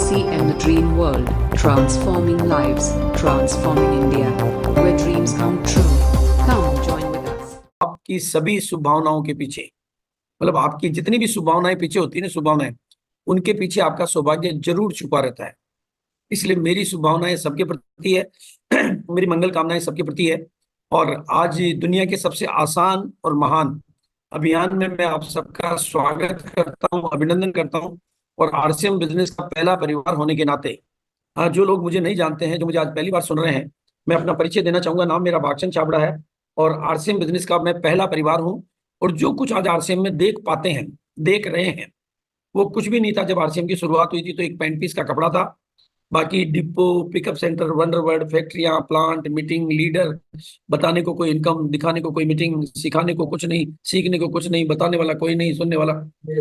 RCM the Dream World, transforming lives, transforming India, where dreams come true. Come join with us. आपकी सभी शुभ भावनाओं के पीछे, मतलब आपकी जितनी भी शुभ भावनाएं पीछे होती है ना, शुभ भावनाएं, उनके पीछे आपका सौभाग्य जरूर छुपा रहता है। इसलिए मेरी शुभ भावनाएं सबके प्रति है। मेरी मंगल कामनाएं सबके प्रति है। और आज दुनिया के सबसे आसान और महान अभियान में मैं आप सबका स्वागत करता हूं, अभिनंदन करता हूं। और आरसीएम बिजनेस का पहला परिवार होने के नाते जो लोग मुझे नहीं जानते हैं, जो मुझे आज पहली बार सुन रहे हैं, मैं अपना परिचय देना चाहूंगा। नाम मेरा भागचंद छाबड़ा है और आरसीएम बिजनेस का मैं पहला परिवार हूं। और जो कुछ आज आरसीएम में देख पाते हैं, देख रहे हैं, वो कुछ भी नहीं था जब आरसीएम की शुरुआत हुई थी। तो एक पैंट पीस का कपड़ा था, बाकी डिपो, पिकअप सेंटर, वंडरवर्ल्ड, फैक्ट्रियां, प्लांट, मीटिंग, लीडर, बताने को कोई इनकम, दिखाने को कोई मीटिंग, सिखाने को कुछ नहीं, सीखने को कुछ नहीं, बताने वाला कोई नहीं, सुनने वाला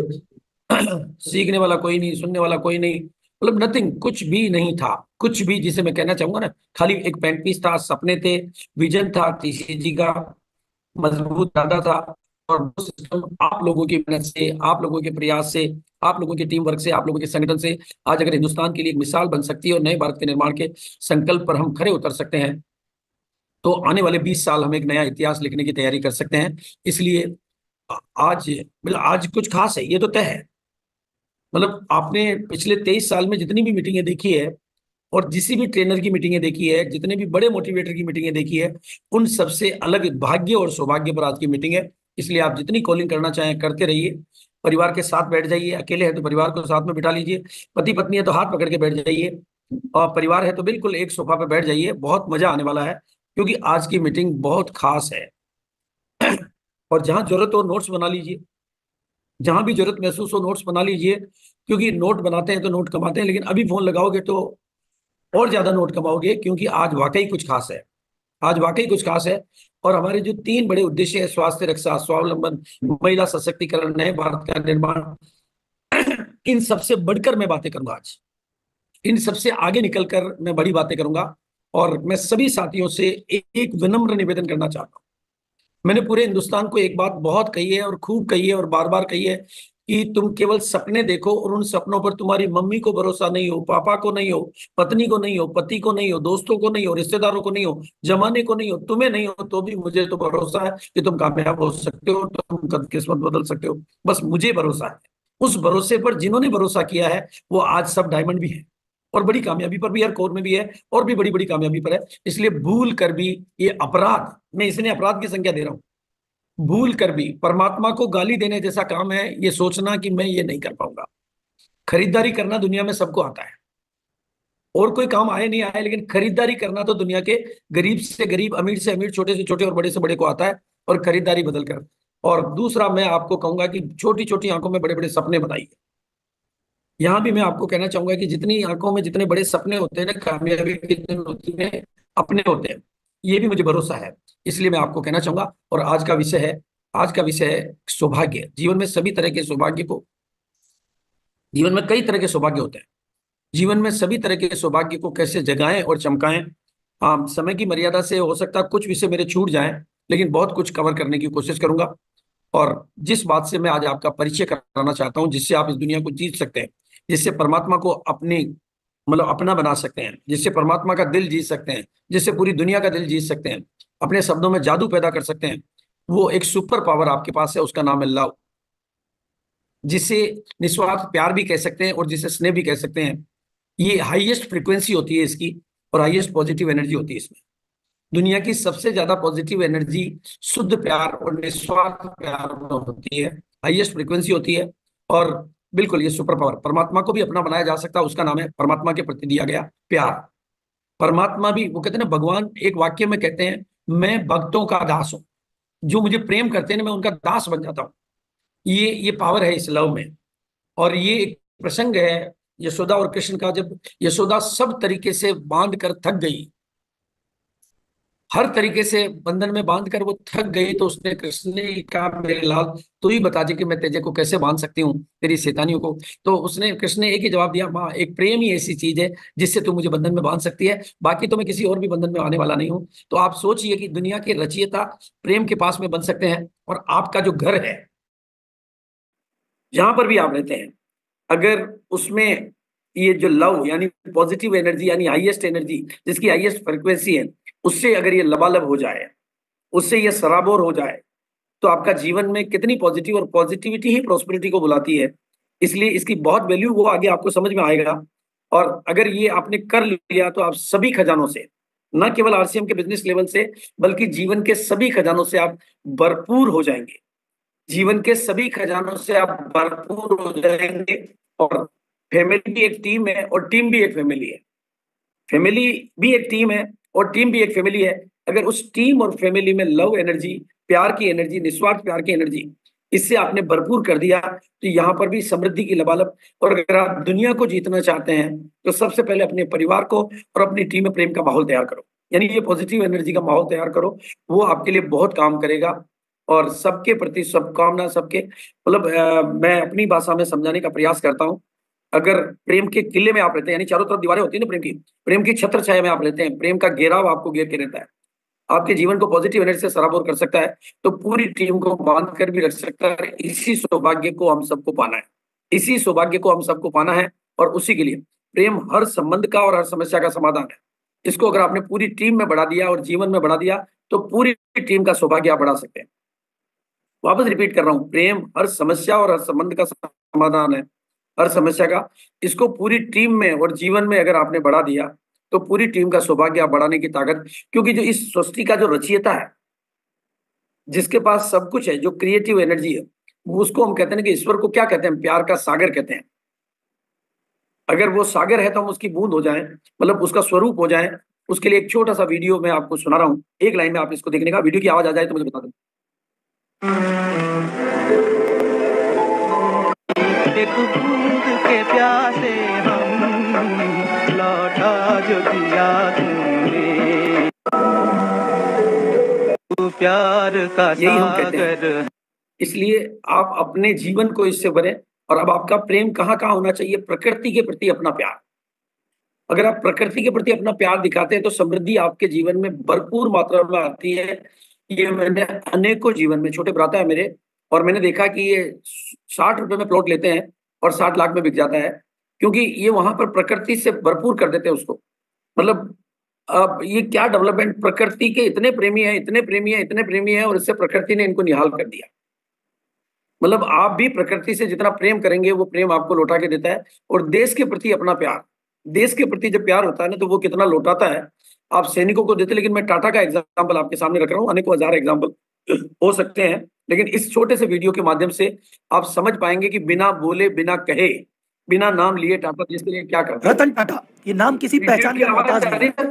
सीखने वाला कोई नहीं, सुनने वाला कोई नहीं, मतलब नथिंग, कुछ भी नहीं था। कुछ भी, जिसे मैं कहना चाहूंगा ना, खाली एक पैंट पीस था, सपने थे, विजन था टीसी जी का, मजबूत इरादा था। और वो सिस्टम आप लोगों की मेहनत से, आप लोगों के प्रयास से, आप लोगों के टीम वर्क से, आप लोगों के संगठन से आज अगर हिंदुस्तान के लिए एक मिसाल बन सकती है और नए भारत के निर्माण के संकल्प पर हम खरे उतर सकते हैं, तो आने वाले 20 साल हम एक नया इतिहास लिखने की तैयारी कर सकते हैं। इसलिए आज, मतलब आज कुछ खास है, ये तो तय है। मतलब आपने पिछले 23 साल में जितनी भी मीटिंगें देखी है और जिस भी ट्रेनर की मीटिंगें देखी है, जितने भी बड़े मोटिवेटर की मीटिंगें देखी है, उन सबसे अलग भाग्य और सौभाग्य पर आज की मीटिंग है। इसलिए आप जितनी कॉलिंग करना चाहें करते रहिए। परिवार के साथ बैठ जाइए, अकेले हैं तो परिवार को साथ में बिठा लीजिए, पति पत्नी है तो हाथ पकड़ के बैठ जाइए, और परिवार है तो बिल्कुल एक सोफा पे बैठ जाइए। बहुत मजा आने वाला है, क्योंकि आज की मीटिंग बहुत खास है। और जहां जरूरत हो नोट्स बना लीजिए, जहां भी जरूरत महसूस हो नोट्स बना लीजिए, क्योंकि नोट बनाते हैं तो नोट कमाते हैं, लेकिन अभी फोन लगाओगे तो और ज्यादा नोट कमाओगे, क्योंकि आज वाकई कुछ खास है। आज वाकई कुछ खास है। और हमारे जो 3 बड़े उद्देश्य है, स्वास्थ्य रक्षा, स्वावलंबन, महिला सशक्तिकरण, नए भारत का निर्माण, इन सबसे बढ़कर मैं बातें करूंगा आज। इन सबसे आगे निकलकर मैं बड़ी बातें करूंगा। और मैं सभी साथियों से एक विनम्र निवेदन करना चाहता हूं। मैंने पूरे हिंदुस्तान को एक बात बहुत कही है और खूब कही है और बार बार कही है कि तुम केवल सपने देखो और उन सपनों पर तुम्हारी मम्मी को भरोसा नहीं हो, पापा को नहीं हो, पत्नी को नहीं हो, पति को नहीं हो, दोस्तों को नहीं हो, रिश्तेदारों को नहीं हो, जमाने को नहीं हो, तुम्हें नहीं हो, तो भी मुझे तो भरोसा है कि तुम कामयाब हो सकते हो, तुम किस्मत बदल सकते हो। बस मुझे भरोसा है। उस भरोसे पर जिन्होंने भरोसा किया है वो आज सब डायमंड भी है, और बड़ी कामयाबी पर भी है, कोर में भी है, और भी बड़ी बड़ी कामयाबी पर है। इसलिए भूल कर भी ये अपराध, मैं इसने अपराध की संख्या दे रहा हूं, भूल कर भी परमात्मा को गाली देने जैसा काम है ये सोचना कि मैं ये नहीं कर पाऊंगा। खरीदारी करना दुनिया में सबको आता है, और कोई काम आए नहीं आए, लेकिन खरीदारी करना तो दुनिया के गरीब से गरीब, अमीर से अमीर, छोटे से छोटे और बड़े से बड़े को आता है। और खरीदारी बदल कर, और दूसरा मैं आपको कहूंगा कि छोटी छोटी आंखों में बड़े बड़े सपने बनाइए। यहां भी मैं आपको कहना चाहूंगा कि जितनी आंखों में जितने बड़े सपने होते हैं ना, कामयाबी के दिन होती है, अपने होते हैं, ये भी मुझे भरोसा है। इसलिए मैं आपको कहना चाहूंगा। और आज का विषय है सौभाग्य। जीवन में सभी तरह के सौभाग्य को, जीवन में कई तरह के सौभाग्य होते हैं, जीवन में सभी तरह के सौभाग्य को कैसे जगाएं और चमकाएं। समय की मर्यादा से हो सकता है कुछ विषय मेरे छूट जाएं, लेकिन बहुत कुछ कवर करने की कोशिश करूंगा। और जिस बात से मैं आज आपका परिचय कराना चाहता हूं, जिससे आप इस दुनिया को जीत सकते हैं, जिससे परमात्मा को अपनी, मतलब अपना बना सकते हैं, जिससे परमात्मा का दिल जीत सकते हैं, जिससे पूरी दुनिया का दिल जीत सकते हैं, अपने शब्दों में जादू पैदा कर सकते हैं, वो एक सुपर पावर आपके पास है, उसका नाम है लव। जिसे निस्वार्थ प्यार भी कह सकते हैं और जिसे स्नेह भी कह सकते हैं। ये हाईएस्ट फ्रीक्वेंसी होती है इसकी, और हाईएस्ट पॉजिटिव एनर्जी होती है इसमें। दुनिया की सबसे ज्यादा पॉजिटिव एनर्जी शुद्ध प्यार और निस्वार्थ प्यार में होती है, हाईएस्ट फ्रीक्वेंसी होती है। और बिल्कुल ये सुपर पावर परमात्मा को भी अपना बनाया जा सकता है, उसका नाम है परमात्मा के प्रति दिया गया प्यार। परमात्मा भी, वो कहते हैं ना, भगवान एक वाक्य में कहते हैं, मैं भक्तों का दास हूं, जो मुझे प्रेम करते हैं ना, मैं उनका दास बन जाता हूँ। ये पावर है इस लव में। और ये एक प्रसंग है यशोदा और कृष्ण का, जब यशोदा सब तरीके से बांध कर थक गई, हर तरीके से बंधन में बांध कर वो थक गई, तो उसने, कृष्ण ने कहा, मेरे लाल तू ही बता दे कि मैं तेजे को कैसे बांध सकती हूँ, तेरी शैतानियों को। तो उसने, कृष्ण ने एक ही जवाब दिया, माँ, एक प्रेम ही ऐसी चीज है जिससे तू मुझे बंधन में बांध सकती है, बाकी तो मैं किसी और भी बंधन में आने वाला नहीं हूँ। तो आप सोचिए कि दुनिया के रचयिता प्रेम के पास में बन सकते हैं, और आपका जो घर है, जहां पर भी आप रहते हैं, अगर उसमें ये जो लव यानी पॉजिटिव एनर्जी यानी हाईएस्ट एनर्जी जिसकी हाईएस्ट फ्रिक्वेंसी है, उससे अगर ये लबालब हो जाए, उससे ये सराबोर हो जाए, तो आपका जीवन में कितनी पॉजिटिव, और पॉजिटिविटी ही प्रॉस्पेरिटी को बुलाती है। इसलिए इसकी बहुत वैल्यू वो आगे आपको समझ में आएगा। और अगर ये आपने कर लिया तो आप सभी खजानों से, न केवल आरसीएम के बिजनेस लेवल से, बल्कि जीवन के सभी खजानों से आप भरपूर हो जाएंगे। जीवन के सभी खजानों से आप भरपूर हो जाएंगे। और फैमिली भी एक टीम है और टीम भी एक फैमिली है। फैमिली भी एक टीम है और टीम भी एक फैमिली है। अगर उस टीम और फैमिली में लव एनर्जी, प्यार की एनर्जी, निस्वार्थ प्यार की एनर्जी, इससे आपने भरपूर कर दिया, तो यहाँ पर भी समृद्धि की लबालब। और अगर आप दुनिया को जीतना चाहते हैं तो सबसे पहले अपने परिवार को और अपनी टीम में प्रेम का माहौल तैयार करो, यानी ये पॉजिटिव एनर्जी का माहौल तैयार करो। वो आपके लिए बहुत काम करेगा। और सबके प्रति शुभकामना, सबके मतलब मैं अपनी भाषा में समझाने का प्रयास करता हूँ। अगर प्रेम के किले में आप रहते हैं, यानी चारों तरफ दीवारें होती है ना प्रेम की छत्र छाया में आप रहते हैं, प्रेम का घेराव आपको घेर के रहता है, आपके जीवन को पॉजिटिव एनर्जी से सराबोर कर सकता है, तो पूरी टीम को बांध कर भी रख सकता है। इसी सौभाग्य को हम सबको पाना है, इसी सौभाग्य को हम सबको पाना है। और उसी के लिए प्रेम हर संबंध का और हर समस्या का समाधान है। इसको अगर आपने पूरी टीम में बढ़ा दिया और जीवन में बढ़ा दिया, तो पूरी टीम का सौभाग्य आप बढ़ा सकते हैं। वापस रिपीट कर रहा हूं, प्रेम हर समस्या और हर संबंध का समाधान है, हर समस्या का। इसको पूरी टीम में और जीवन में अगर आपने बढ़ा दिया, तो पूरी टीम का सौभाग्य आप बढ़ाने की ताकत, क्योंकि जो इस सृष्टि का जो रचयिता है, जिसके पास सब कुछ है, जो क्रिएटिव एनर्जी है, वो उसको हम कहते हैं कि ईश्वर को क्या कहते हैं, प्यार का सागर कहते हैं। अगर वो सागर है तो हम उसकी बूंद हो जाएं, मतलब उसका स्वरूप हो जाएं। उसके लिए एक छोटा सा वीडियो मैं आपको सुना रहा हूं, एक लाइन में आप इसको देखने का, वीडियो की आवाज आ जाए तो मुझे बता दें। एक बूंद के प्यासे हम, लौटा जो दिया तूने, तू प्यार का यही हम कहते हैं। सागर। इसलिए आप अपने जीवन को इससे भरें। और अब आपका प्रेम कहाँ कहाँ होना चाहिए, प्रकृति के प्रति अपना प्यार। अगर आप प्रकृति के प्रति अपना प्यार दिखाते हैं तो समृद्धि आपके जीवन में भरपूर मात्रा में आती है। ये मैंने अनेकों जीवन में, छोटे भ्राता है मेरे, और मैंने देखा कि ये 60 रुपए में प्लॉट लेते हैं और 60 लाख में बिक जाता है, क्योंकि ये वहां पर प्रकृति से भरपूर कर देते हैं उसको। मतलब अब ये क्या डेवलपमेंट, प्रकृति के इतने प्रेमी है, इतने प्रेमी है, इतने प्रेमी है, और इससे प्रकृति ने इनको निहाल कर दिया। मतलब आप भी प्रकृति से जितना प्रेम करेंगे, वो प्रेम आपको लौटा के देता है। और देश के प्रति अपना प्यार, देश के प्रति जब प्यार होता है ना, तो वो कितना लौटाता है। आप सैनिकों को देते, लेकिन मैं टाटा का एग्जाम्पल आपके सामने रख रहा हूँ, अनेकों हजार एग्जाम्पल हो सकते हैं, लेकिन इस छोटे से वीडियो के माध्यम से आप समझ पाएंगे कि बिना बोले, बिना कहे, बिना नाम लिए टाटा देश के लिए क्या करता है। रतन टाटा, ये नाम किसी पहचान का मोहताज नहीं है।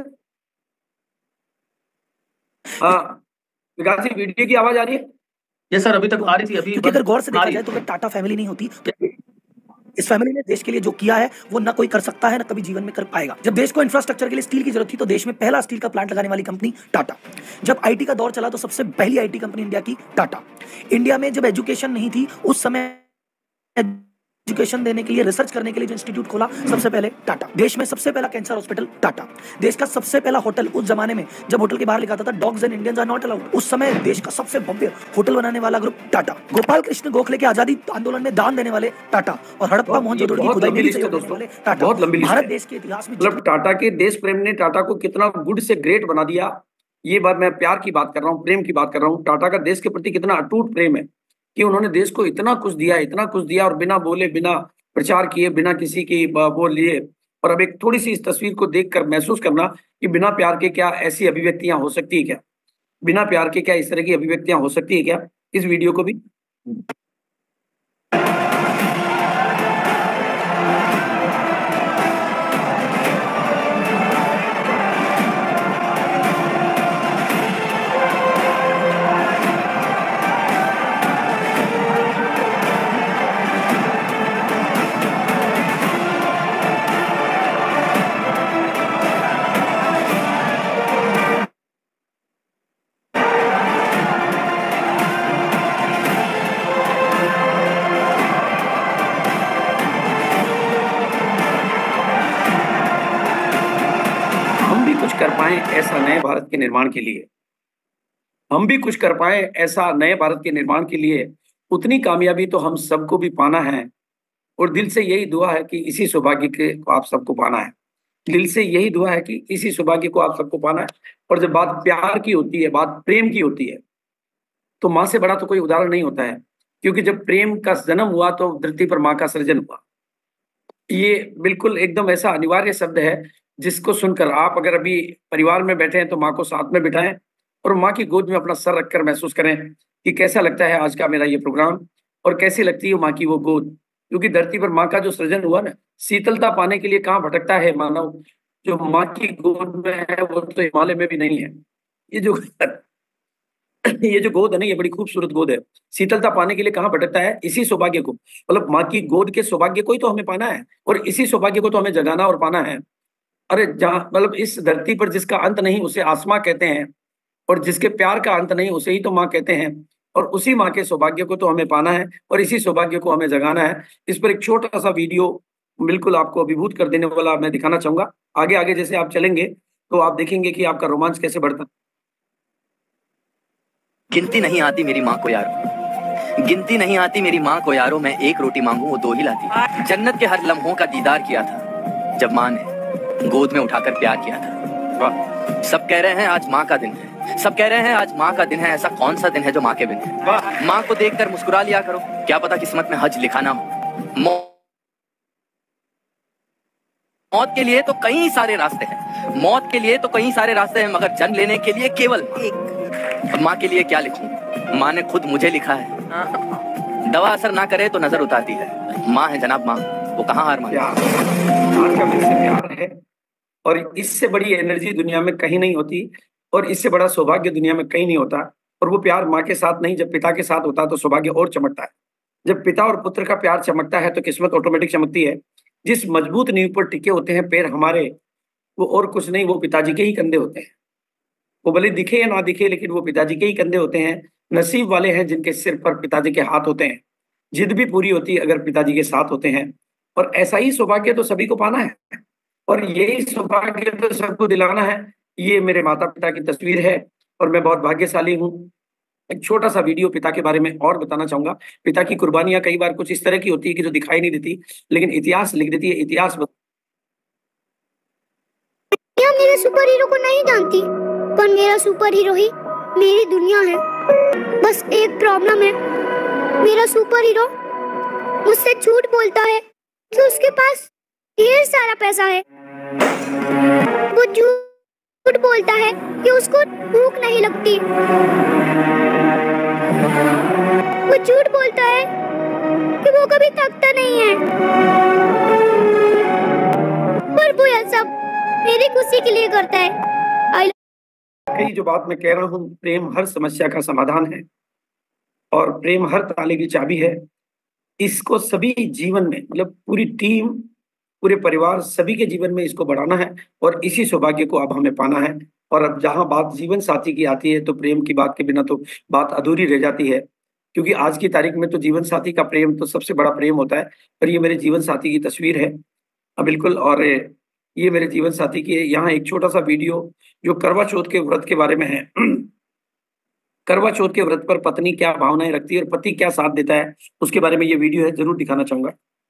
हाँ विकास जी, वीडियो की आवाज आ रही है? ये सर अभी तक आ रही थी, अभी क्योंकि अगर गौर से देखा जाए तो अगर टाटा फैमिली नहीं होती तो इस फैमिली ने देश के लिए जो किया है वो ना कोई कर सकता है, ना कभी जीवन में कर पाएगा। जब देश को इंफ्रास्ट्रक्चर के लिए स्टील की जरूरत थी तो देश में पहला स्टील का प्लांट लगाने वाली कंपनी टाटा। जब आईटी का दौर चला तो सबसे पहली आईटी कंपनी इंडिया की टाटा। इंडिया में जब एजुकेशन नहीं थी, उस समय एजुकेशन देने के लिए, रिसर्च करने के लिए जो इंस्टीट्यूट खोला, सबसे पहले टाटा। देश में सबसे पहला कैंसर हॉस्पिटल टाटा। देश का सबसे पहला होटल, उस जमाने में जब होटल के बाहर लिखा था dogs and Indians are not allowed, उस समय देश का सबसे भव्य होटल बनाने वाला ग्रुप टाटा। गोपाल कृष्ण गोखले के आजादी आंदोलन में दान देने वाले टाटा। और हड़प्पा मोहनजोदड़ो की खुदाई में भी सहयोग देने वाले टाटा। बहुत लंबी लिस्ट है। भारत देश के इतिहास में मतलब टाटा के देश प्रेम ने टाटा को कितना गुड से ग्रेट बना दिया। ये बात मैं प्यार की बात कर रहा हूँ, प्रेम की बात कर रहा हूँ। टाटा का देश के प्रति कितना अटूट प्रेम है कि उन्होंने देश को इतना कुछ दिया, इतना कुछ दिया, और बिना बोले, बिना प्रचार किए, बिना किसी की वो लिए। और अब एक थोड़ी सी इस तस्वीर को देखकर महसूस करना कि बिना प्यार के क्या ऐसी अभिव्यक्तियां हो सकती है क्या, बिना प्यार के क्या इस तरह की अभिव्यक्तियां हो सकती है क्या। इस वीडियो को भी कर पाए ऐसा नए भारत के निर्माण के लिए, हम भी कुछ कर पाए ऐसा नए भारत के निर्माण के लिए, उतनी कामयाबी तो हम सबको भी पाना है। और दिल से यही दुआ है कि इसी सौभाग्य के को आप सबको पाना है। दिल से यही दुआ है कि इसी सौभाग्य को आप सबको पाना है। और जब बात प्यार की होती है, बात प्रेम की होती है, तो माँ से बड़ा तो कोई उदाहरण नहीं होता है। क्योंकि जब प्रेम का जन्म हुआ तो धरती पर माँ का सृजन हुआ। ये बिल्कुल एकदम ऐसा अनिवार्य शब्द है जिसको सुनकर आप अगर अभी परिवार में बैठे हैं तो माँ को साथ में बिठाएं और माँ की गोद में अपना सर रखकर महसूस करें कि कैसा लगता है आज का मेरा ये प्रोग्राम और कैसी लगती है माँ की वो गोद। क्योंकि धरती पर माँ का जो सृजन हुआ ना, शीतलता पाने के लिए कहाँ भटकता है मानव, जो माँ की गोद में है वो तो हिमालय में भी नहीं है। ये जो ये जो गोद है ना, ये बड़ी खूबसूरत गोद है। शीतलता पाने के लिए कहाँ भटकता है, इसी सौभाग्य को, मतलब माँ की गोद के सौभाग्य को ही तो हमें पाना है और इसी सौभाग्य को तो हमें जगाना और पाना है। अरे जहाँ मतलब इस धरती पर जिसका अंत नहीं उसे आसमां कहते हैं और जिसके प्यार का अंत नहीं उसे ही तो माँ कहते हैं। और उसी माँ के सौभाग्य को तो हमें पाना है और इसी सौभाग्य को हमें जगाना है। इस पर एक छोटा सा वीडियो बिल्कुल आपको अभिभूत कर देने वाला मैं दिखाना चाहूंगा। आगे आगे जैसे आप चलेंगे तो आप देखेंगे कि आपका रोमांच कैसे बढ़ता है। गिनती नहीं आती मेरी माँ को यारो, गिनती नहीं आती मेरी माँ को यारो, मैं एक रोटी मांगू वो दो ही लाती। जन्नत के हर लम्हों का दीदार किया था जब माँ ने गोद में उठाकर प्यार किया था। सब कह रहे हैं आज माँ का दिन है, सब कह रहे हैं आज माँ का दिन है। ऐसा कौन सा दिन है जो माँ के बिन है? माँ को देखकर मुस्कुरा लिया करो, क्या पता किस्मत में हज लिखा ना हो। मौत के लिए तो कई सारे रास्ते हैं, मौत के लिए तो कई सारे रास्ते हैं, मगर जन्म लेने के लिए केवल एक। माँ के लिए क्या लिखूं, माँ ने खुद मुझे लिखा है। दवा असर ना करे तो नजर उतारती है, माँ है जनाब माँ, वो कहाँ हार मानती है। आज का मुझसे प्यार है और इससे बड़ी एनर्जी दुनिया में कहीं नहीं होती और इससे बड़ा सौभाग्य दुनिया में कहीं नहीं होता। और वो प्यार माँ के साथ नहीं, जब पिता के साथ होता है तो सौभाग्य और चमकता है। जब पिता और पुत्र का प्यार चमकता है तो किस्मत ऑटोमेटिक चमकती है। जिस मजबूत नींव पर टिके होते हैं पैर हमारे, वो और कुछ नहीं, वो पिताजी के ही कंधे होते हैं। वो भले दिखे या ना दिखे लेकिन वो पिताजी के ही कंधे होते हैं। नसीब वाले हैं जिनके सिर पर पिताजी के हाथ होते हैं। जिद भी पूरी होती है अगर पिताजी के साथ होते हैं। और ऐसा ही सौभाग्य तो सभी को पाना है और यही सौभाग्य तो सबको दिलाना है। ये मेरे माता पिता की तस्वीर है और मैं बहुत भाग्यशाली हूँ। एक छोटा सा वीडियो पिता के बारे में और बताना चाहूंगा। पिता की कुर्बानियां कई बार कुछ इस तरह की होती है कि जो दिखाई नहीं देती लेकिन इतिहास लिख देती है। इतिहास मेरे सुपर हीरो को नहीं जानती, पर मेरा सुपर हीरो ही मेरी दुनिया है। बस एक प्रॉब्लम है, मेरा सुपर हीरो मुझसे झूठ बोलता है कि उसके पास ढेर सारा पैसा है। वो झूठ बोलता है कि उसको भूख नहीं लगती। वो झूठ बोलता है कि वो कभी थकता नहीं है। पर वो यह सब मेरी खुशी के लिए करता है। कई जो बात मैं कह रहा हूँ, प्रेम हर समस्या का समाधान है और प्रेम हर ताले की चाबी है। इसको सभी जीवन में, मतलब पूरी टीम, पूरे परिवार, सभी के जीवन में इसको बढ़ाना है और इसी सौभाग्य को अब हमें पाना है। और अब जहां बात जीवन साथी की आती है तो प्रेम की बात के बिना तो बात अधूरी रह जाती है। क्योंकि आज की तारीख में तो जीवन साथी का प्रेम तो सबसे बड़ा प्रेम होता है। और ये मेरे जीवन साथी की तस्वीर है बिल्कुल। और ये मेरे जीवन साथी की है। यहाँ एक छोटा सा वीडियो जो करवा चौथ के व्रत के बारे में है। करवा चौथ के व्रत पर पत्नी क्या भावनाएं रखती है और पति क्या साथ देता है, उसके बारे में ये वीडियो है, जरूर दिखाना चाहूंगा।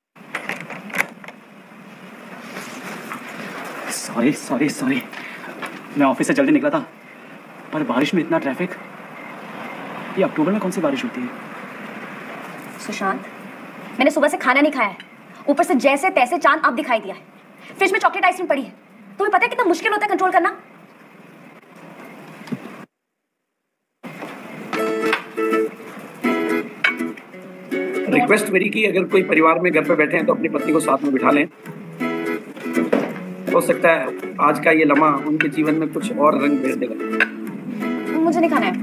सॉरी, मैं ऑफिस से जल्दी निकला था पर बारिश में इतना ट्रैफिक। ये अक्टूबर में कौन सी बारिश होती है? सुशांत, मैंने सुबह से खाना नहीं खाया है, ऊपर से जैसे तैसे चांद आप दिखाई दिया है। फ्रिज में चॉकलेट आइसक्रीम पड़ी है, तुम्हें पता है कितना मुश्किल होता है कंट्रोल करना। रिक्वेस्ट मेरी कि अगर कोई परिवार में घर पे बैठे हैं तो अपनी पत्नी को साथ में बिठा लें। हो सकता है आज का ये लम्हा उनके जीवन में कुछ और रंग भर देगा। मुझे नहीं खाना है।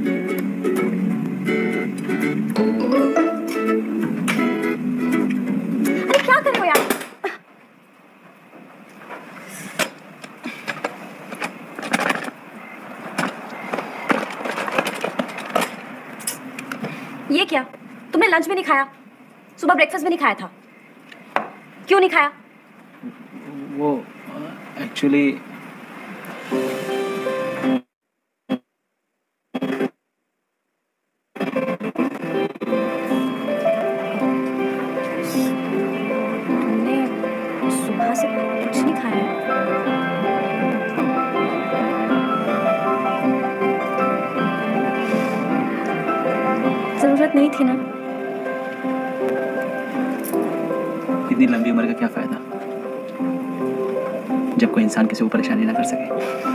अरे क्या कर रहे हो यार? ये क्या, तुमने लंच भी नहीं खाया, सुबह ब्रेकफास्ट भी नहीं खाया था, क्यों नहीं खाया? वो एक्चुअली थी ना। इतनी लंबी उम्र का क्या फायदा जब कोई इंसान किसी को परेशानी ना कर सके।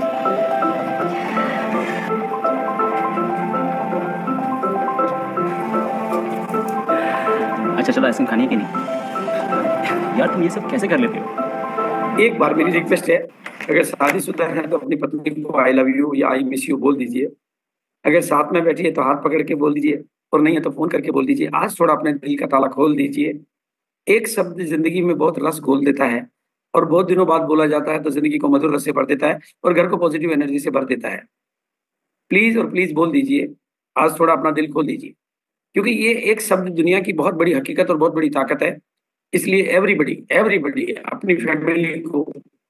अच्छा चलो, आइसक्रीम खानी है कि नहीं? यार तुम ये सब कैसे कर लेते हो? एक बार मेरी रिक्वेस्ट है, अगर शादीशुदा है तो अपनी पत्नी को आई लव यू या आई मिस यू बोल दीजिए। अगर साथ में बैठी है तो हाथ पकड़ के बोल दीजिए, और नहीं है तो फोन करके बोल दीजिए। आज थोड़ा अपने दिल का ताला खोल दीजिए। एक शब्द जिंदगी में बहुत रस घोल देता है, और बहुत दिनों बाद बोला जाता है तो जिंदगी को मधुर रस से भर देता है और घर को पॉजिटिव एनर्जी से भर देता है। प्लीज और प्लीज बोल दीजिए, आज थोड़ा अपना दिल खोल दीजिए, क्योंकि ये एक शब्द दुनिया की बहुत बड़ी हकीकत और बहुत बड़ी ताकत है। इसलिए एवरीबडी एवरीबडी अपनी फैमिली को,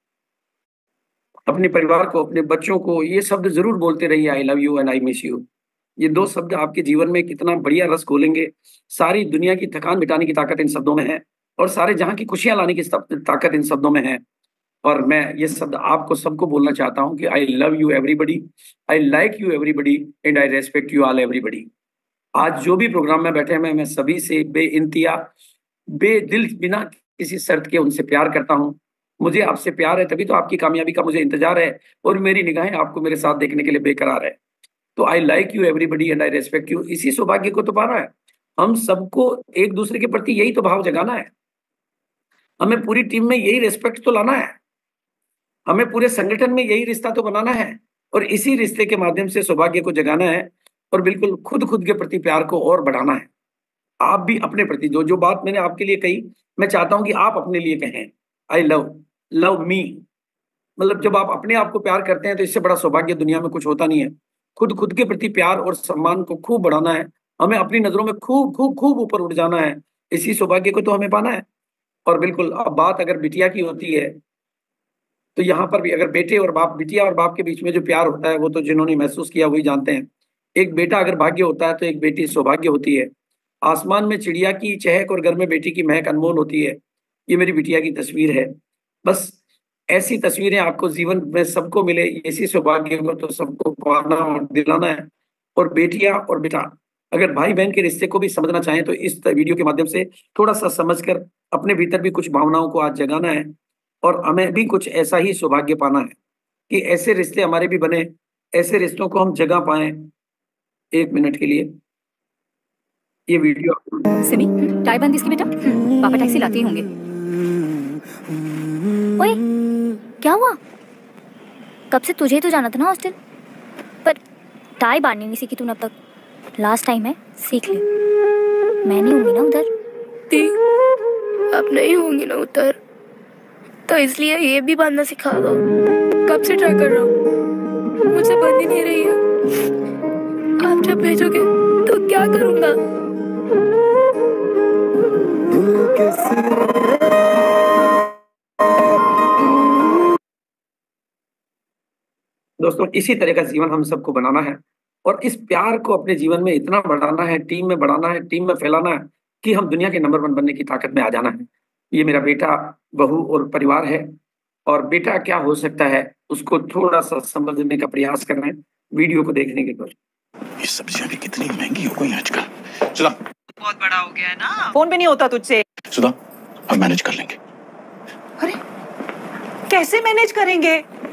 अपने परिवार को, अपने बच्चों को ये शब्द जरूर बोलते रहिए, I love you and I miss you. ये दो शब्द आपके जीवन में कितना बढ़िया रस घोलेंगे। सारी दुनिया की थकान मिटाने की ताकत इन शब्दों में है, और सारे जहां की खुशियां लाने की ताकत इन शब्दों में है। और मैं ये शब्द आपको सबको बोलना चाहता हूं कि I love you everybody, I like you everybody and I respect you all everybody. आज जो भी प्रोग्राम में बैठे हैं, मैं सभी से बेइंतिया बेदिल बिना किसी शर्त के उनसे प्यार करता हूं। मुझे आपसे प्यार है, तभी तो आपकी कामयाबी का मुझे इंतजार है, और मेरी निगाहें आपको मेरे साथ देखने के लिए बेकरार है। तो I like you everybody and I respect you. इसी सौभाग्य को तो पाना है। हम सबको एक दूसरे के प्रति यही तो भाव जगाना है। हमें पूरी टीम में यही रेस्पेक्ट तो लाना है। हमें पूरे संगठन में यही रिश्ता तो बनाना है, और इसी रिश्ते के माध्यम से सौभाग्य को जगाना है, और बिल्कुल खुद के प्रति प्यार को और बढ़ाना है। आप भी अपने प्रति जो जो बात मैंने आपके लिए कही, मैं चाहता हूं कि आप अपने लिए कहें, आई लव मी। मतलब जब आप अपने आप को प्यार करते हैं तो इससे बड़ा सौभाग्य दुनिया में कुछ होता नहीं है। खुद के प्रति प्यार और सम्मान को खूब बढ़ाना है। हमें अपनी नजरों में खूब ऊपर उठ जाना है। इसी सौभाग्य को तो हमें पाना है। और बिल्कुल, अब बात अगर बिटिया की होती है तो यहाँ पर भी अगर बेटे और बाप, बिटिया और बाप के बीच में जो प्यार होता है वो तो जिन्होंने महसूस किया वही जानते हैं। एक बेटा अगर भाग्य होता है तो एक बेटी सौभाग्य होती है। आसमान में चिड़िया की चहक और घर में बेटी की महक अनमोल होती है। ये मेरी बिटिया की तस्वीर है। बस ऐसी तस्वीरें आपको जीवन में सबको मिले, इसी सौभाग्य को तो सबको पाना और दिलाना है। और बेटियां और बेटा अगर भाई बहन के रिश्ते को भी समझना चाहें तो इस वीडियो के माध्यम से थोड़ा सा समझकर अपने भीतर भी कुछ भावनाओं को आज जगाना है, और हमें भी कुछ ऐसा ही सौभाग्य पाना है कि ऐसे रिश्ते हमारे भी बने, ऐसे रिश्तों को हम जगा पाए। 1 मिनट के लिए ये वीडियो। सिमी, टाई बंद इसकी बेटा। पापा टैक्सी लाते ही होंगे। ओए, क्या हुआ? कब से तुझे तो जाना था ना हॉस्टल, पर टाई बांधनी नहीं सीखी तूने अब तक। लास्ट टाइम है, सीख ले। मैं नहीं होंगी ना उधर। दी, अब नहीं होंगी ना उधर, तो इसलिए ये भी बांधना सिखा दो। कब से ट्राई कर रहा हूँ, मुझसे बंद ही नहीं रही है। आप जब भेजोगे तो क्या करूँगा? दोस्तों, इसी तरह का जीवन हम सबको बनाना है, और इस प्यार को अपने जीवन में इतना बढ़ाना है, टीम में बढ़ाना है, टीम में फैलाना है कि हम दुनिया के नंबर 1 बनने की ताकत में आ जाना है। ये मेरा बेटा, बहू और परिवार है। और बेटा क्या हो सकता है उसको थोड़ा सा समझने का प्रयास कर रहे हैं वीडियो को देखने के बाद। ये सब्जियां भी कितनी महंगी हो गई आजकल। सुधा, बहुत बड़ा हो गया है ना, फोन पे नहीं होता तुझसे। सुधा, अब मैनेज कर लेंगे। अरे कैसे मैनेज करेंगे,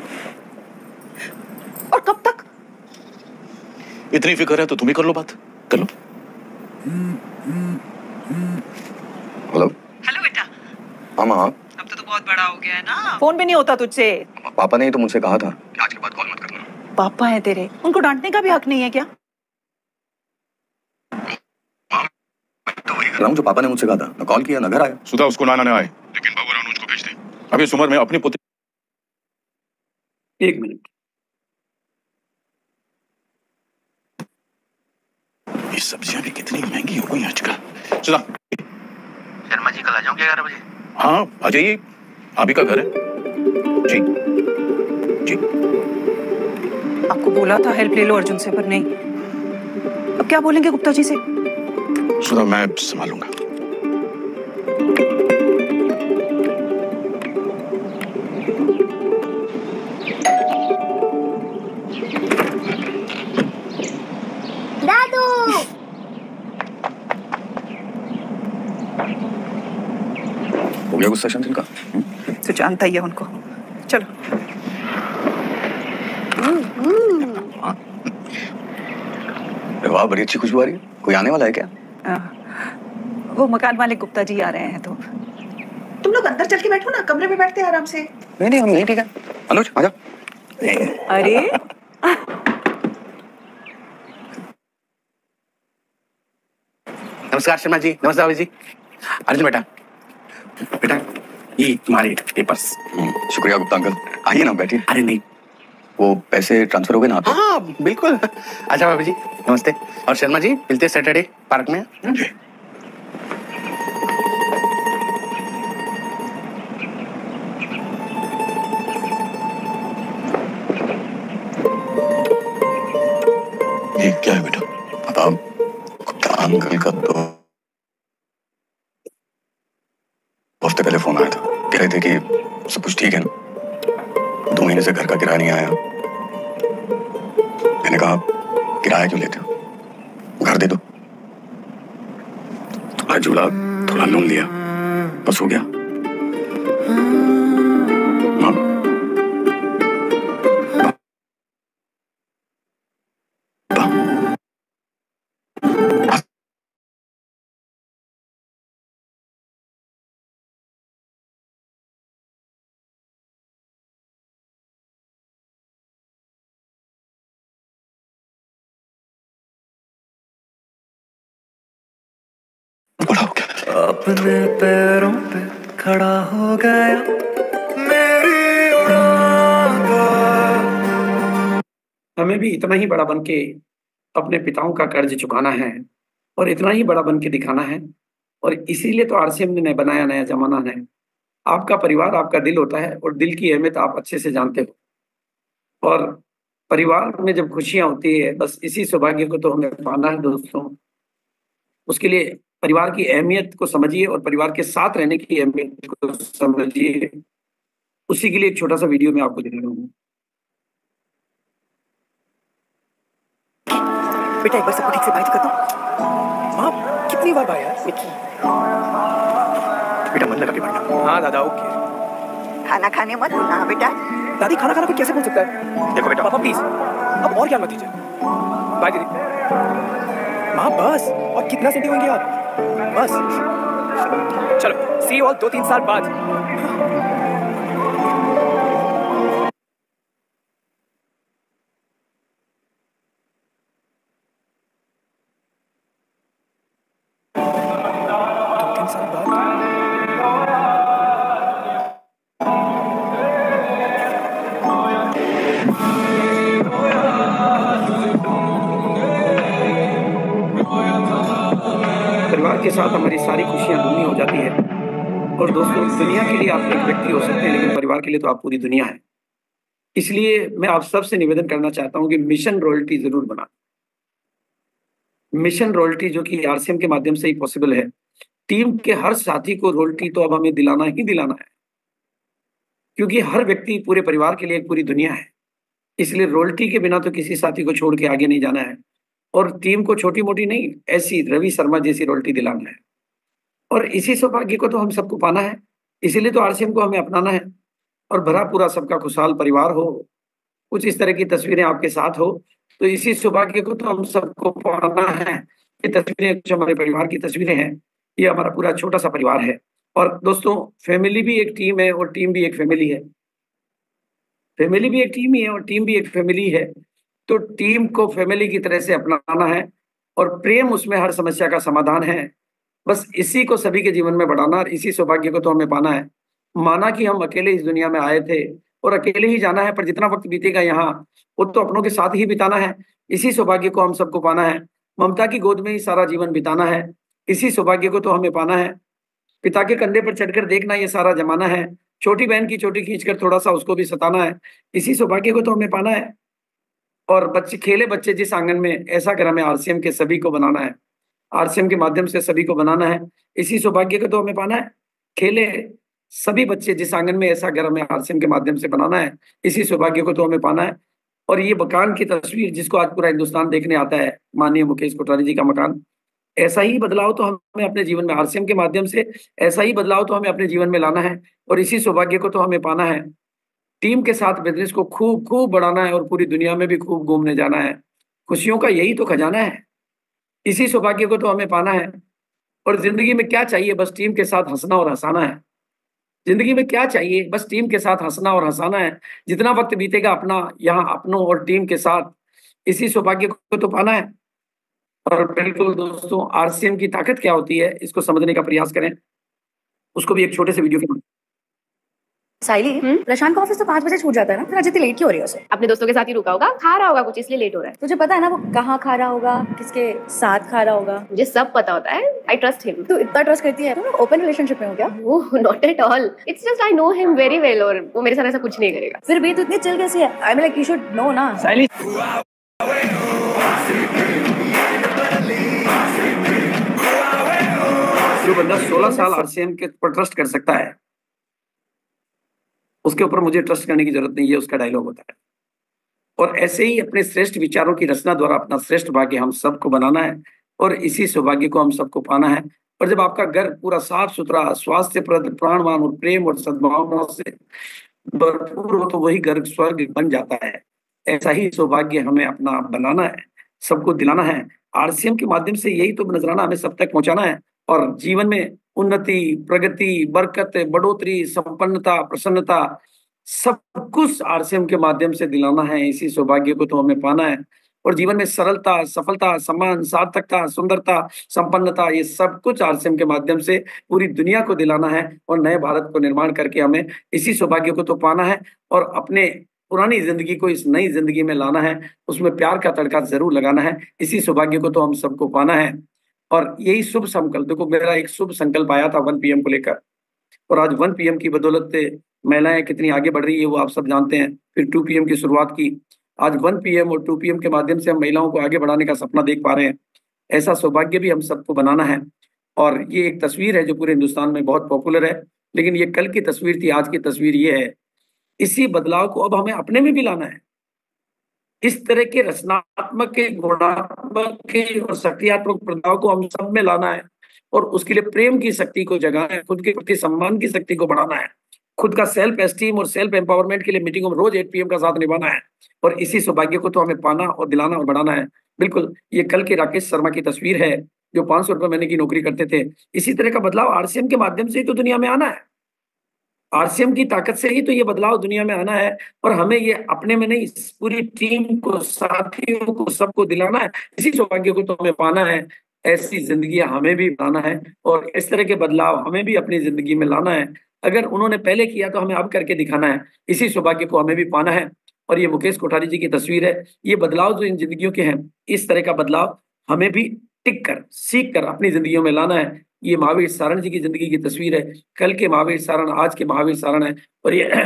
और कब तक? इतनी फिक्र है तो तुम ही कर लो, बात कर लो। हेलो हेलो बेटा। हाँ माँ, अब तो बहुत बड़ा हो गया है ना, फोन पे नहीं होता तुझसे। पापा ने तो मुझसे कहा था कि आज के बाद कॉल मत करना। पापा है तेरे, उनको डांटने का भी हक नहीं है क्या? तो वही कर रहा हूँ जो पापा ने मुझसे कहा था। न कॉल किया न घर आया। सुधा, उसको ना आए, लेकिन बाबू और अनुज को भेज दे। अभी इस उम्र में अपनी पुत्री। 1 मिनट। ये सब्जियां भी कितनी महंगी हो गई आजकल। सुधा, शर्मा जी कल आ जाओगे 11 बजे? हाँ आ जाइए, आप ही का घर है। जी जी। आपको बोला था हेल्प ले लो अर्जुन से, पर नहीं। अब क्या बोलेंगे गुप्ता जी से? सुधा, मैं संभालूंगा। हो गया गुस्सा शांत इनका? तो जानता ही है उनको। चलो। वाह, बड़ी अच्छी खुशबू आ रही है। कोई आने वाला है क्या? वो मकान मालिक गुप्ता जी आ रहे हैं, तो तुम लोग अंदर चल के बैठो ना, कमरे में बैठते हैं आराम से। नहीं, हम यहीं ठीक है। अनुज आजा। अरे नमस्कार शर्मा जी। नमस्कार भाभी जी। अर्जुन बेटा, बेटा ये तुम्हारे पेपर्स। शुक्रिया गुप्ता अंकल। आइए ना, बैठिए। अरे नहीं, वो पैसे ट्रांसफर हो गए ना आपके? हाँ बिल्कुल। अच्छा भाभी जी नमस्ते। और शर्मा जी मिलते सैटरडे पार्क में। ये क्या है बेटा? पता गुप्ता अंकल का तो हफ्ते पहले फोन आया था, कह रहे थे कि सब कुछ ठीक है ना, 2 महीने से घर का किराया नहीं आया। मैंने कहा किराया क्यों लेते हो, घर दे दो। थोड़ा झूला, थोड़ा लोन लिया, बस हो गया। अपने पैरों पे खड़ा हो गया मेरी उड़ान का। हमें भी इतना ही बड़ा बन के अपने पिताओं का कर्ज चुकाना है और इतना ही बड़ा बन के दिखाना है। और इसीलिए तो आरसीएम ने बनाया नया जमाना है। आपका परिवार आपका दिल होता है और दिल की अहमियत आप अच्छे से जानते हो। और परिवार में जब खुशियां होती है, बस इसी सौभाग्य को तो हमें पाना है दोस्तों। उसके लिए परिवार की अहमियत को समझिए और परिवार के साथ रहने की अहमियत को समझिए। उसी के लिए एक छोटा सा वीडियो मैं आपको दिखा रहा हूँ। बेटा एक बार सबको ठीक से बात करता हूँ। माँ कितनी बार बाय यार? बेटा मन लगा के पढ़ना। हाँ दादा ओके। खाना खाने मत भूलना बेटा। दादी खाना खाना कोई कैसे बोल सकता है? देखो बेटा, पापा प्लीज अब और क्या मत दीजिए। बाय दीदी। माँ बस और कितना सेंटी होंगे आप? बस चलो सी ऑल 2-3 साल बाद। परिवार के साथ हमारी सारी खुशियां दुनिया हो जाती है। और दोस्तों, दुनिया के लिए आप एक व्यक्ति हो सकते हैं, लेकिन परिवार के लिए तो आप पूरी दुनिया है। इसलिए मैं आप सबसे निवेदन करना चाहता हूं कि मिशन रॉयल्टी जरूर बना। मिशन रॉयल्टी जो कि आरसीएम के माध्यम से ही पॉसिबल है। टीम के हर साथी को रॉयल्टी तो अब हमें दिलाना ही दिलाना है, क्योंकि हर व्यक्ति पूरे परिवार के लिए एक पूरी दुनिया है। इसलिए रॉयल्टी के बिना तो किसी साथी को छोड़ के आगे नहीं जाना है। और टीम को छोटी मोटी नहीं, ऐसी रवि शर्मा जैसी रॉयल्टी दिलाना है। और इसी सौभाग्य को तो हम सबको पाना है। इसीलिए तो आरसीएम को हमें अपनाना है और भरा पूरा सबका खुशहाल परिवार हो, कुछ इस तरह की तस्वीरें आपके साथ हो, तो इसी सौभाग्य को तो हम सबको पाना है। ये तस्वीरें जो हमारे परिवार की तस्वीरें हैं, ये हमारा पूरा छोटा सा परिवार है। और दोस्तों, फैमिली भी एक टीम है और टीम भी एक फैमिली है। फैमिली भी एक टीम ही है और टीम भी एक फैमिली है। तो टीम को फैमिली की तरह से अपनाना है और प्रेम उसमें हर समस्या का समाधान है। बस इसी को सभी के जीवन में बढ़ाना और इसी सौभाग्य को तो हमें पाना है। माना कि हम अकेले इस दुनिया में आए थे और अकेले ही जाना है, पर जितना वक्त बीतेगा यहाँ वो तो अपनों के साथ ही बिताना है। इसी सौभाग्य को हम सबको पाना है। ममता की गोद में ही सारा जीवन बिताना है। इसी सौभाग्य को तो हमें पाना है। पिता के कंधे पर चढ़कर देखना ये सारा जमाना है। छोटी बहन की चोटी खींचकर थोड़ा सा उसको भी सताना है। इसी सौभाग्य को तो हमें पाना है। और बच्चे खेले बच्चे जिस आंगन में, ऐसा घर हमें आरसीएम के सभी को बनाना है। आरसीएम के माध्यम से सभी को बनाना है। इसी सौभाग्य को तो हमें पाना है। खेले सभी बच्चे जिस आंगन में, ऐसा घर हमें आरसीएम के माध्यम से बनाना है। इसी सौभाग्य को तो हमें पाना है। और ये मकान की तस्वीर जिसको आज पूरा हिंदुस्तान देखने आता है, माननीय मुकेश कोठारी जी का मकान, ऐसा ही बदलाव तो हमें अपने जीवन में आरसीएम के माध्यम से ऐसा ही बदलाव तो हमें अपने जीवन में लाना है और इसी सौभाग्य को तो हमें पाना है। टीम के साथ बिजनेस को खूब खूब बढ़ाना है और पूरी दुनिया में भी खूब घूमने जाना है। खुशियों का यही तो खजाना है। इसी सौभाग्य को तो हमें पाना है। और जिंदगी में क्या चाहिए? बस टीम के साथ हंसना और हंसाना है। जिंदगी में क्या चाहिए? बस टीम के साथ हंसना और हंसाना है। जितना वक्त बीतेगा अपना यहाँ अपनों और टीम के साथ, इसी सौभाग्य को तो पाना है। और बिल्कुल दोस्तों, आरसीएम की ताकत क्या होती है, इसको समझने का प्रयास करें। उसको भी एक छोटे से वीडियो के साइली, प्रशांत का ऑफिस तो 5 बजे छूट जाता है ना, फिर आज इतनी लेट क्यों हो रही है उसे? अपने दोस्तों के साथ ही रुका होगा, खा रहा होगा कुछ, इसलिए लेट हो रहा है। तुझे पता है ना वो कहाँ खा रहा होगा, किसके साथ खा रहा होगा? मुझे सब पता होता है। I trust him. तू इतना ट्रस्ट करती है? तुम ओपन रिलेशनशिप में हो क्या? Oh not at all, it's just I know him very well और वो मेरे साथ ऐसा कुछ नहीं करेगा। फिर भी तू इतनी चिल कैसी है? I mean like you should know ना। साइली, जो बंदा 16 साल आरसीएम के पर ट्रस्ट कर सकता है, उसके ऊपर मुझे ट्रस्ट करने की जरूरत नहीं, ये उसका डायलॉग होता है। और ऐसे ही अपने श्रेष्ठ विचारों की रचना द्वारा अपना श्रेष्ठ भाग्य हम सबको बनाना है और इसी सौभाग्य को हम सबको पाना है। और जब आपका घर पूरा साफ सुथरा, स्वास्थ्यप्रद, प्राणवान और प्रेम और सद्भावनाओं से भरपूर हो तो वही घर स्वर्ग बन जाता है। ऐसा ही सौभाग्य हमें अपना बनाना है, सबको दिलाना है। आरसीएम के माध्यम से यही तो नजराना हमें सब तक पहुंचाना है और जीवन में उन्नति, प्रगति, बरकत, बढ़ोतरी, संपन्नता, प्रसन्नता सब कुछ आरसीएम के माध्यम से दिलाना है। इसी सौभाग्य को तो हमें पाना है और जीवन में सरलता, सफलता, सम्मान, सार्थकता, सुंदरता, संपन्नता, ये सब कुछ आरसीएम के माध्यम से पूरी दुनिया को दिलाना है और नए भारत को निर्माण करके हमें इसी सौभाग्य को तो पाना है और अपने पुरानी जिंदगी को इस नई जिंदगी में लाना है। उसमें प्यार का तड़का जरूर लगाना है। इसी सौभाग्य को तो हम सबको पाना है और यही शुभ संकल्प, देखो मेरा एक शुभ संकल्प आया था 1 PM को लेकर और आज 1 PM की बदौलत महिलाएं कितनी आगे बढ़ रही है वो आप सब जानते हैं। फिर 2 PM की शुरुआत की, आज 1 PM और 2 PM के माध्यम से हम महिलाओं को आगे बढ़ाने का सपना देख पा रहे हैं। ऐसा सौभाग्य भी हम सबको बनाना है और ये एक तस्वीर है जो पूरे हिंदुस्तान में बहुत पॉपुलर है, लेकिन ये कल की तस्वीर थी, आज की तस्वीर ये है। इसी बदलाव को अब हमें अपने में भी लाना है। इस तरह के रचनात्मक के, गुणात्मक के और शक्तियात्मक बदलाव को हम सब में लाना है और उसके लिए प्रेम की शक्ति को जगाना है, खुद के प्रति सम्मान की शक्ति को बढ़ाना है, खुद का सेल्फ एस्टीम और सेल्फ एम्पावरमेंट के लिए मीटिंगों में रोज 8 PM का साथ निभाना है और इसी सौभाग्य को तो हमें पाना और दिलाना और बढ़ाना है। बिल्कुल, ये कल के राकेश शर्मा की तस्वीर है जो 500 रुपए महीने की नौकरी करते थे। इसी तरह का बदलाव आरसीएम के माध्यम से ही तो दुनिया में आना है। आरसीएम की ताकत से ही तो ये बदलाव दुनिया में आना है और हमें ये अपने में नहीं, इस पूरी टीम को, साथियों को, सबको दिलाना है। इसी सौभाग्य को तो हमें पाना है। ऐसी जिंदगी हमें भी बनाना है और इस तरह के बदलाव हमें भी अपनी जिंदगी में लाना है। अगर उन्होंने पहले किया तो हमें अब करके दिखाना है। इसी सौभाग्य को हमें भी पाना है और ये मुकेश कोठारी जी की तस्वीर है। ये बदलाव जो इन जिंदगियों के हैं, इस तरह का बदलाव हमें भी टिक कर, सीख कर अपनी जिंदगियों में लाना है। ये महावीर सारण जी की जिंदगी की तस्वीर है। कल के महावीर सारण आज के महावीर सारण है और ये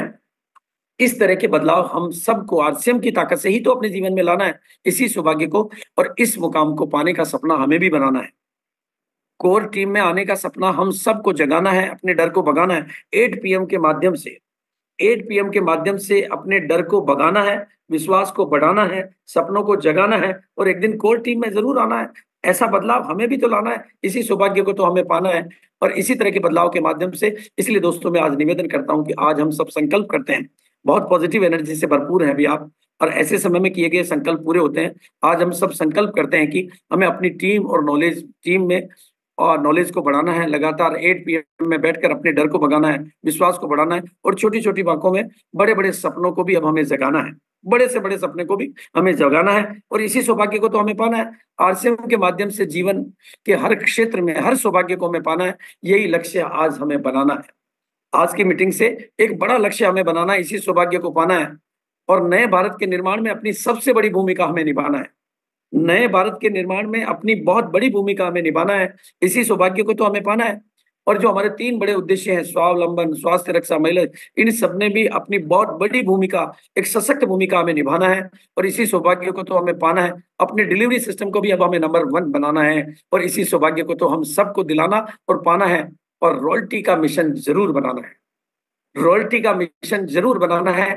इस तरह के बदलाव हम सबको आरसीएम की ताकत से ही तो अपने जीवन में लाना है। इसी सौभाग्य को और इस मुकाम को पाने का सपना हमें भी बनाना है। कोर टीम में आने का सपना हम सबको जगाना है, अपने डर को भगाना है। 8 PM के माध्यम से, 8 PM के माध्यम से अपने डर को भगाना है, विश्वास को बढ़ाना है, सपनों को जगाना है और एक दिन कोर टीम में जरूर आना है। ऐसा बदलाव हमें भी तो लाना है। इसी सौभाग्य को तो हमें पाना है और इसी तरह के बदलाव के माध्यम से, इसलिए दोस्तों मैं आज निवेदन करता हूं कि आज हम सब संकल्प करते हैं। बहुत पॉजिटिव एनर्जी से भरपूर हैं अभी आप और ऐसे समय में किए गए संकल्प पूरे होते हैं। आज हम सब संकल्प करते हैं कि हमें अपनी टीम और टीम में और नॉलेज को बढ़ाना है। लगातार 8 PM में बैठकर अपने डर को भगाना है, विश्वास को बढ़ाना है और छोटी छोटी बातों में बड़े बड़े सपनों को भी अब हमें जगाना है। बड़े से बड़े सपने को भी हमें जगाना है और इसी सौभाग्य को तो हमें पाना है। आरसीएम के माध्यम से जीवन के हर क्षेत्र में हर सौभाग्य को हमें पाना है। यही लक्ष्य आज हमें बनाना है। आज की मीटिंग से एक बड़ा लक्ष्य हमें बनाना है, इसी सौभाग्य को पाना है और नए भारत के निर्माण में अपनी सबसे बड़ी भूमिका हमें निभाना है। नए भारत के निर्माण में अपनी बहुत बड़ी भूमिका हमें निभाना है। इसी सौभाग्य को तो हमें पाना है और जो हमारे 3 बड़े उद्देश्य हैं, स्वावलंबन, स्वास्थ्य रक्षा, महिला, इन सब ने भी अपनी बहुत बड़ी भूमिका, एक सशक्त भूमिका हमें निभाना है और इसी सौभाग्य को तो हमें पाना है। अपने डिलीवरी सिस्टम को भी अब हमें नंबर 1 बनाना है और इसी सौभाग्य को तो हम सबको दिलाना और पाना है और रॉयल्टी का मिशन जरूर बनाना है। रॉयल्टी का मिशन जरूर बनाना है।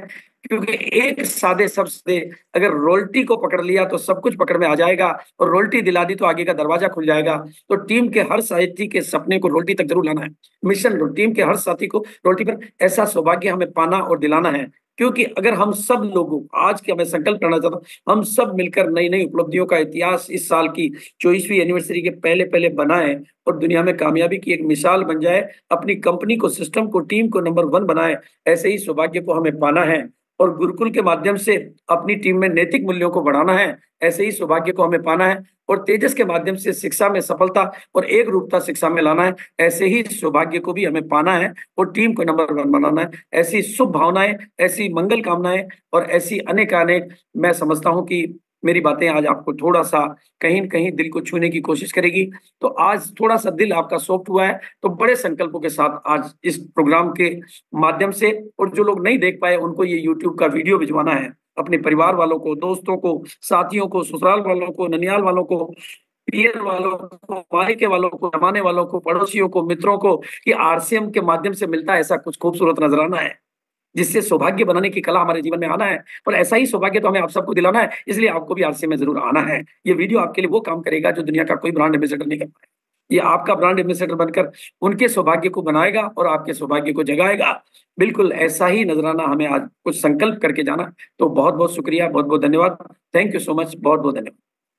क्योंकि एक सादे शब्द से अगर रोल्टी को पकड़ लिया तो सब कुछ पकड़ में आ जाएगा, और रोल्टी दिला दी तो आगे का दरवाजा खुल जाएगा। तो टीम के हर साथी के सपने को रोल्टी तक जरूर लाना है। मिशन टीम के हर साथी को रोल्टी पर, ऐसा सौभाग्य हमें पाना और दिलाना है। क्योंकि अगर हम सब लोगों, आज के मैं संकल्प करना चाहता हूँ, हम सब मिलकर नई नई उपलब्धियों का इतिहास इस साल की 24वीं एनिवर्सरी के पहले पहले बनाए और दुनिया में कामयाबी की एक मिसाल बन जाए, अपनी कंपनी को, सिस्टम को, टीम को नंबर 1 बनाए। ऐसे ही सौभाग्य को हमें पाना है और गुरुकुल के माध्यम से अपनी टीम में नैतिक मूल्यों को बढ़ाना है। ऐसे ही सौभाग्य को हमें पाना है और तेजस के माध्यम से शिक्षा में सफलता और एक रूपता शिक्षा में लाना है। ऐसे ही सौभाग्य को भी हमें पाना है और टीम को नंबर 1 बनाना है। ऐसी शुभ भावनाएं, ऐसी मंगल कामनाएं और ऐसी अनेक मैं समझता हूं कि मेरी बातें आज आपको थोड़ा सा कहीं न कहीं दिल को छूने की कोशिश करेगी। तो आज थोड़ा सा दिल आपका सॉफ्ट हुआ है, तो बड़े संकल्पों के साथ आज इस प्रोग्राम के माध्यम से, और जो लोग नहीं देख पाए उनको ये यूट्यूब का वीडियो भिजवाना है, अपने परिवार वालों को, दोस्तों को, साथियों को, ससुराल वालों को, ननियाल वालों को, पीयर वालों को, मायके वालों को, जमाने वालों को, पड़ोसियों को, मित्रों को, कि आरसीएम के माध्यम से मिलता है ऐसा कुछ खूबसूरत नजराना है जिससे सौभाग्य बनाने की कला हमारे जीवन में आना है। और ऐसा ही सौभाग्य तो हमें आप सबको दिलाना है, इसलिए आपको भी आरसीएम में जरूर आना है। ये वीडियो आपके लिए वो काम करेगा जो दुनिया का कोई ब्रांड एम्बेसडर नहीं कर पाए। ये आपका ब्रांड एम्बेसडर बनकर उनके सौभाग्य को बनाएगा और आपके सौभाग्य को जगाएगा। बिल्कुल ऐसा ही नजराना हमें आज कुछ संकल्प करके जाना। तो बहुत बहुत शुक्रिया, बहुत बहुत धन्यवाद। थैंक यू सो मच, बहुत बहुत धन्यवाद।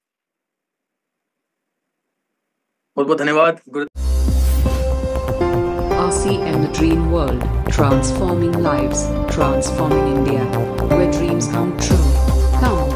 बहुत बहुत धन्यवाद। RCM The Dream World, transforming lives, transforming India, where dreams come true. Come